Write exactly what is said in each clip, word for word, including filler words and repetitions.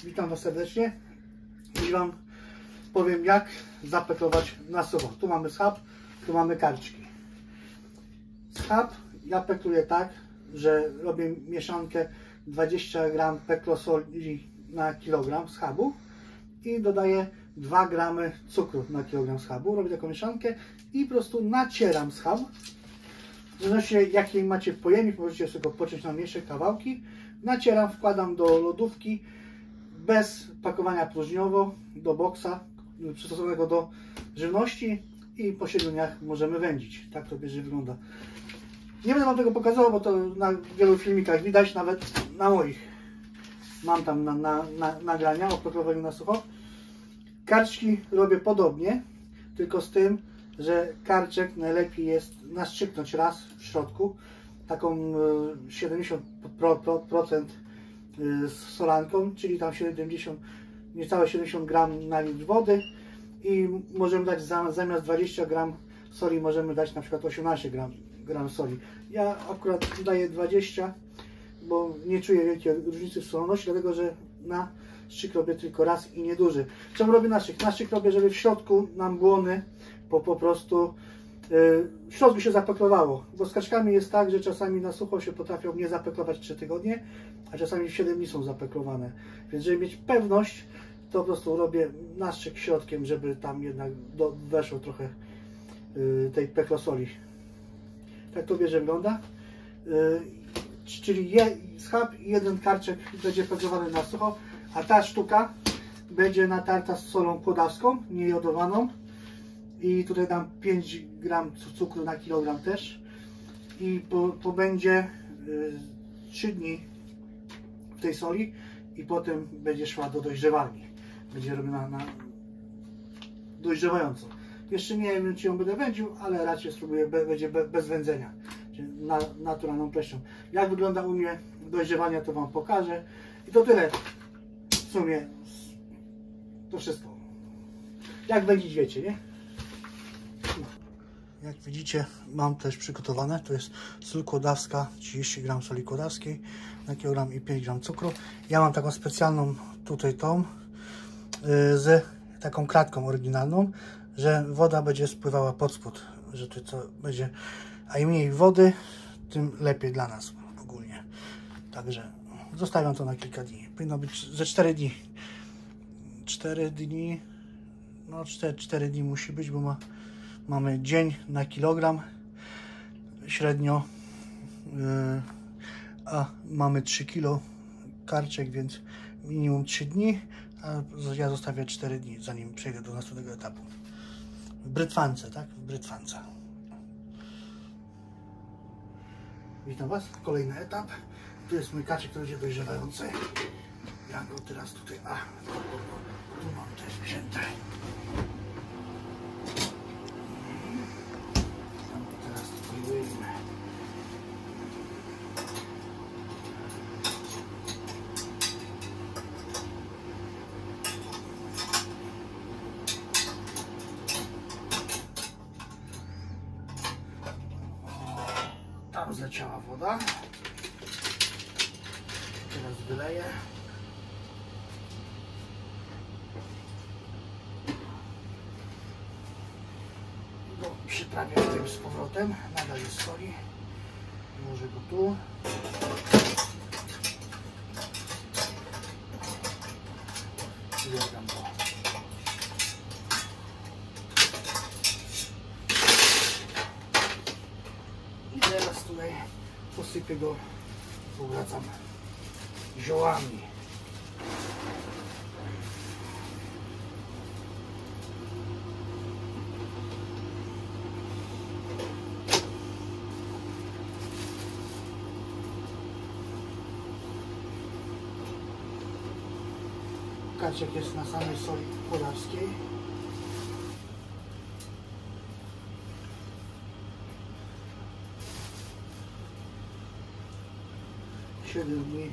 Witam Was serdecznie i Wam powiem, jak zapeklować na sucho. Tu mamy schab, tu mamy karczki. Schab ja pekluję tak, że robię mieszankę dwadzieścia gram peklosoli na kilogram schabu i dodaję dwa gramy cukru na kilogram schabu. Robię taką mieszankę i po prostu nacieram schab. W zależności jakiej macie pojemnik, możecie sobie go pociąć na mniejsze kawałki. Nacieram, wkładam do lodówki bez pakowania próżniowo, do boksa przystosowanego do żywności i po siedmiu dniach możemy wędzić. Tak to bierze wygląda. Nie będę Wam tego pokazywał, bo to na wielu filmikach widać, nawet na moich. Mam tam na, na, na, nagrania o peklowaniu na sucho. Karczki robię podobnie, tylko z tym, że karczek najlepiej jest naszczyknąć raz w środku, taką siedemdziesiąt procent z solanką, czyli tam siedemdziesiąt, niecałe siedemdziesiąt gram na litr wody i możemy dać zamiast dwadzieścia gram soli, możemy dać na przykład osiemnaście gram soli. Ja akurat daję dwadzieścia, bo nie czuję wielkiej różnicy w solności, dlatego że na szczyk robię tylko raz i nieduży. Czemu robię naszczyk? Naszczyk robię, żeby w środku nam błony po, po prostu yy, w środku się zapeklowało. Bo z kaczkami jest tak, że czasami na sucho się potrafią nie zapeklować trzy tygodnie, a czasami w siedem dni są zapeklowane. Więc żeby mieć pewność, to po prostu robię naszczyk środkiem, żeby tam jednak do, weszło trochę yy, tej peklosoli. Tak to bierze wygląda. Yy, czyli je, schab i jeden karczek będzie peklowany na sucho, a ta sztuka będzie natarta z solą kłodawską, niejodowaną. I tutaj dam pięć gram cukru na kilogram też. I po, po będzie y, trzy dni w tej soli i potem będzie szła do dojrzewalni. Będzie robiona na dojrzewająco. Jeszcze nie wiem, czy ją będę wędził, ale raczej spróbuję, będzie bez wędzenia. Czyli na, naturalną pleśnią. Jak wygląda u mnie dojrzewania, to Wam pokażę. I to tyle. W sumie to wszystko. Jak wędzić, wiecie, nie? Jak widzicie, mam też przygotowane. To jest sól kłodawska, trzydzieści gram soli kłodawskiej na kilogram i pięć gram cukru. Ja mam taką specjalną tutaj tą yy, z taką kratką oryginalną, że woda będzie spływała pod spód, że to co będzie, a im mniej wody, tym lepiej dla nas ogólnie. Także zostawiam to na kilka dni. Powinno być ze cztery dni. cztery dni. No cztery dni musi być, bo ma, mamy dzień na kilogram średnio, yy, a mamy trzy kilo karczek, więc minimum trzy dni, a ja zostawię cztery dni, zanim przejdę do następnego etapu. W brytwance, tak? W brytwance. Witam Was, kolejny etap. Tu jest mój kaczek, który będzie dojrzewający. Ja go teraz tutaj, a tu mam też wzięte. Teraz tutaj wyjmę. Tam zleciała woda. Teraz wyleję. Go przyprawiam tym z powrotem. Nadal jest soli. Może go tu. Zjadam go. I teraz tutaj posypię go, powracam ziołami. Kaczek jest na samej soli kłodawskiej. siedem dni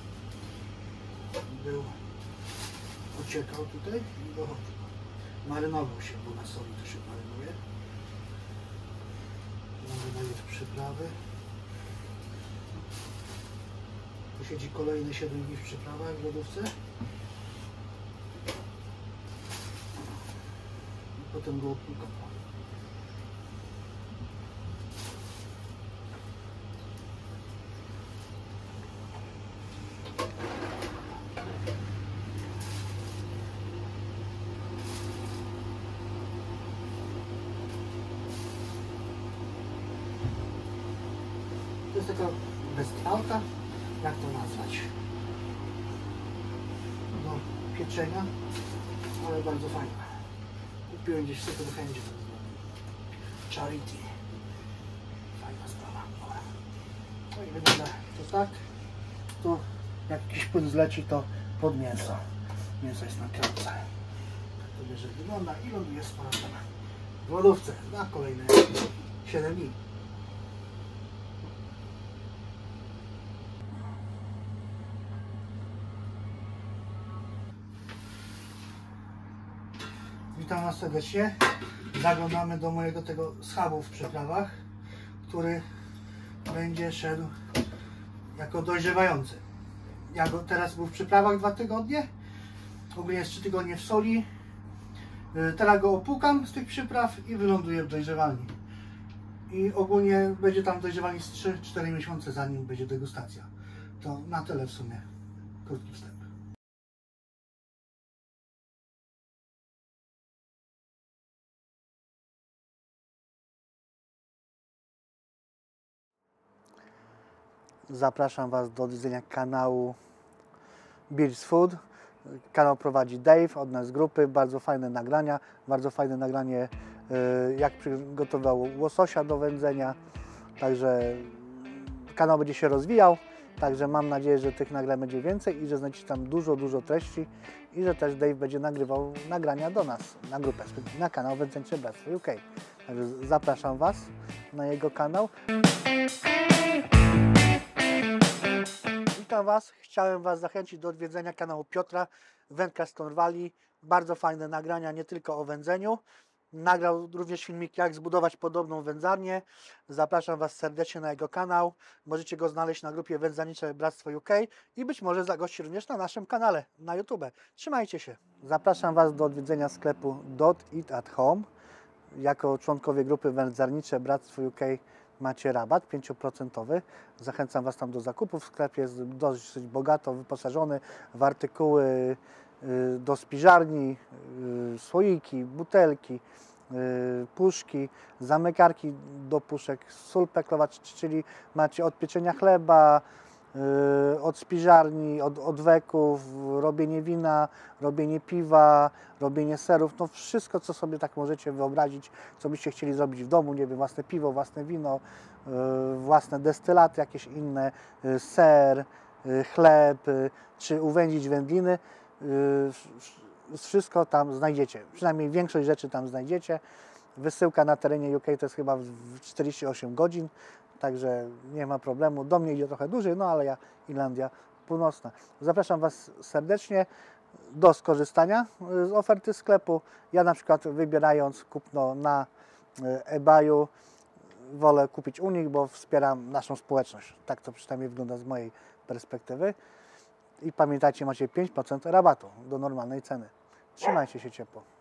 był, ociekał tutaj i go marynował się, bo na soli to się marynuje. Dodaję przyprawy. Tu siedzi kolejne siedem dni w przyprawach w lodówce. potem go opłukam. To jest taka bezkrałka, jak to nazwać, do pieczenia, ale bardzo fajna. Kupiłem gdzieś w second handzie. Charity. Fajna sprawa. No i wygląda to tak. Tu jak jakiś płyn zleci, to pod mięso. Mięso jest na krawce. Tak to bierze, wygląda i ląduje z powrotem w lodówce na kolejne siedem dni. Witam Was serdecznie. Zaglądamy do mojego tego schabu w przyprawach, który będzie szedł jako dojrzewający. Ja go teraz był w przyprawach dwa tygodnie, ogólnie jest trzy tygodnie w soli. Teraz go opłukam z tych przypraw i wyląduje w dojrzewalni. I ogólnie będzie tam dojrzewalni z trzy cztery miesiące, zanim będzie degustacja. To na tyle w sumie. Krótki wstęp. Zapraszam Was do odwiedzenia kanału Birds Food. Kanał prowadzi Dave od nas z grupy. Bardzo fajne nagrania. Bardzo fajne nagranie, jak przygotował łososia do wędzenia. Także kanał będzie się rozwijał. Także mam nadzieję, że tych nagrań będzie więcej i że znajdziecie tam dużo, dużo treści i że też Dave będzie nagrywał nagrania do nas na grupę, na kanał Wędzarnicze Bractwo U K. Także zapraszam Was na jego kanał. Witam Was. Chciałem Was zachęcić do odwiedzenia kanału Piotra, wędkarz z Cornwalli. Bardzo fajne nagrania, nie tylko o wędzeniu. Nagrał również filmik, jak zbudować podobną wędzarnię. Zapraszam Was serdecznie na jego kanał. Możecie go znaleźć na grupie Wędzarnicze Bractwo U K i być może zagości również na naszym kanale na YouTube. Trzymajcie się. Zapraszam Was do odwiedzenia sklepu Dot Eat at Home. Jako członkowie grupy Wędzarnicze Bractwo U K macie rabat pięć procent. Zachęcam Was tam do zakupów. W sklepie jest dosyć bogato wyposażony w artykuły do spiżarni, słoiki, butelki, puszki, zamykarki do puszek, sól peklowa, czyli macie od pieczenia chleba, od spiżarni, od odweków, robienie wina, robienie piwa, robienie serów, no wszystko, co sobie tak możecie wyobrazić, co byście chcieli zrobić w domu, nie wiem, własne piwo, własne wino, własne destylaty jakieś inne, ser, chleb, czy uwędzić wędliny, wszystko tam znajdziecie, przynajmniej większość rzeczy tam znajdziecie. Wysyłka na terenie U K to jest chyba w czterdzieści osiem godzin, także nie ma problemu. Do mnie idzie trochę dłużej, no ale ja Irlandia Północna. Zapraszam Was serdecznie do skorzystania z oferty sklepu. Ja na przykład wybierając kupno na eBayu wolę kupić u nich, bo wspieram naszą społeczność. Tak to przynajmniej wygląda z mojej perspektywy. I pamiętajcie, macie pięć procent rabatu do normalnej ceny. Trzymajcie się ciepło.